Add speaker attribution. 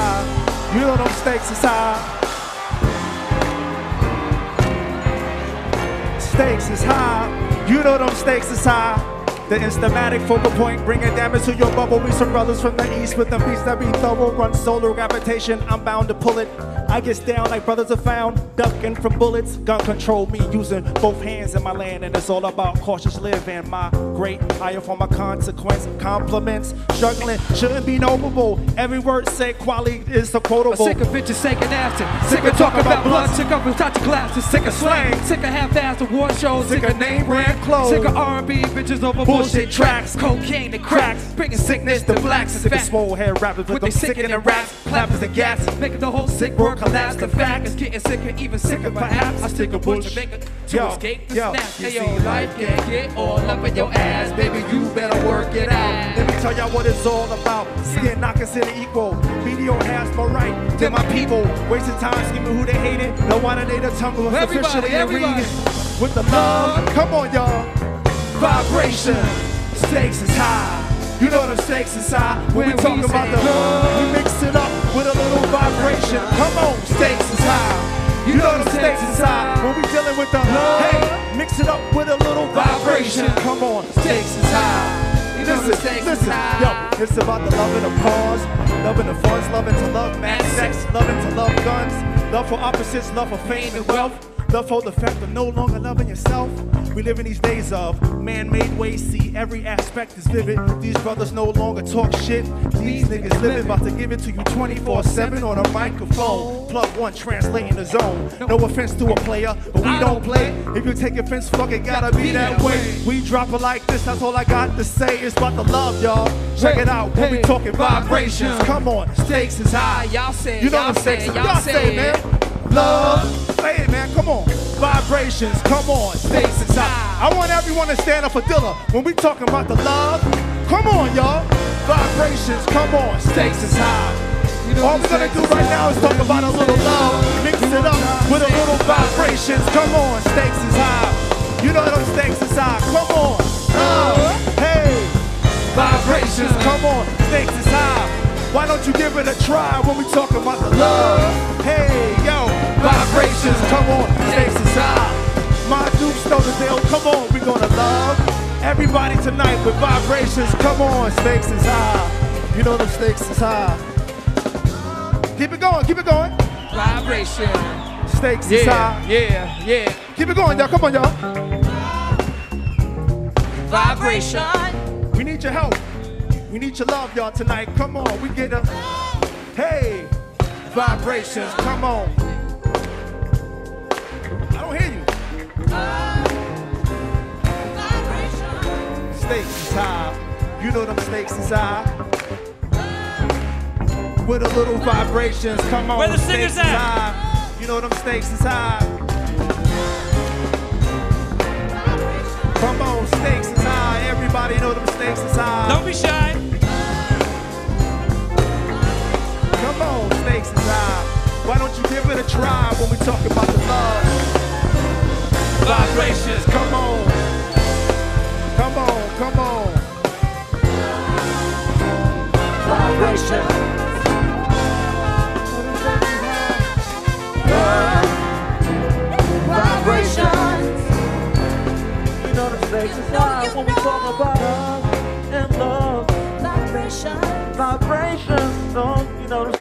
Speaker 1: high. You know them stakes is high. Stakes is high. You know them stakes is high. The instamatic focal point, bringing damage to your bubble. We some brothers from the east with the beats that be thorough. Run solar gravitation, I'm bound to pull it. I get down like brothers are found, ducking from bullets. Gun control me using both hands in my land, and it's all about cautious living. My great higher for my consequence. Compliments, struggling shouldn't be noble. Every word said, quality is the quotable.
Speaker 2: I'm sick of bitches shaking ass, sick of talking about blood, sick of touching glasses, sick of slang, sick of half-assed award shows,
Speaker 1: Sick of name brand clothes,
Speaker 2: sick of R&B bitches over bullshit tracks, cocaine and cracks, bringing sickness to blacks.
Speaker 1: Sick of small hair rappers with them sickening raps, clappers and gas,
Speaker 2: making the whole sick world collapse. The fact is getting sicker, even sicker perhaps. I stick a bush to make it to escape the snap. Hey yo, life can't get all up in your ass, baby. You better work it out.
Speaker 1: Let me tell y'all what it's all about. Skin not considered equal. Media has more right than my people. Wasting time scheming who they hated. No wonder they the tongue was officially reading. With the love, come on y'all. Vibration, stakes is high. You know the stakes is high. When we talk about the love, we mix it up with a little vibration. Come on, stakes is high. You know the stakes is high. When we dealing with the hey, mix it up with a little vibration. Come on, stakes is high.
Speaker 2: You know the stakes is high.
Speaker 1: Yo, it's about the love and the cause, loving the funds, loving to love mad sex, loving to love guns, love for opposites, love for fame and wealth. Love for the fact of no longer loving yourself. We live in these days of man-made ways, see every aspect is vivid. These brothers no longer talk shit. These niggas living, about to give it to you 24/7 on a microphone. Plug one, translating the zone. No offense to a player, but we don't play. If you take offense, fuck it, gotta be that way. We drop it like this, that's all I got to say. It's about the love, y'all. Check it out, when we talking vibrations. Come on, stakes is high.
Speaker 2: Y'all say,
Speaker 1: you know the stakes. Y'all say, man. Love, say it, man, come on. Vibrations, come on, stakes is high. I want everyone to stand up for Dilla when we talking about the love. Come on, y'all. Vibrations, come on, stakes is high. You know all we're gonna do right now is talk about a little love. Mix it up with a little vibrations. Come on, stakes is high. You know those stakes is high. Come on. Hey, vibrations, come on, stakes is high. Why don't you give it a try when we talking about the love? Hey, yo, vibrations, come on, stakes is high. My Dukes know the deal, come on, we gonna love everybody tonight with vibrations, come on, stakes is high. You know the stakes is high. Keep it going, keep it going.
Speaker 2: Vibration.
Speaker 1: Stakes is high.
Speaker 2: Yeah.
Speaker 1: Keep it going, y'all, come on, y'all.
Speaker 2: Vibration.
Speaker 1: We need your help. We need your love, y'all, tonight. Come on, we get a, hey, vibrations, come on. I don't hear you. Stakes is high. You know them stakes is high. With a little vibrations, come on.
Speaker 3: Where the singers
Speaker 1: stakes is
Speaker 3: at?
Speaker 1: high. You know them stakes is high. Come on, stakes is high. Everybody know them stakes is high.
Speaker 3: Don't be shy.
Speaker 1: Come on, stakes is high. Why don't you give it a try when we talk about the love? Vibrations, come on. Come on, come on.
Speaker 4: Vibrations. Vibrations.
Speaker 1: You know the stakes is high when we talk about love and love.
Speaker 4: Vibrations.
Speaker 1: Vibrations, you know the